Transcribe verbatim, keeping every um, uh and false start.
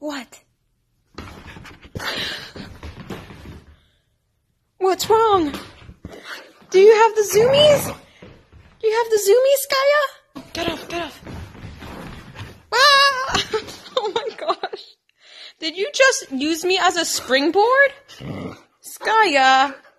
What? What's wrong? Do you have the zoomies? Do you have the zoomies, Skya? Get off, get off. Ah! Oh my gosh. Did you just use me as a springboard? Skya.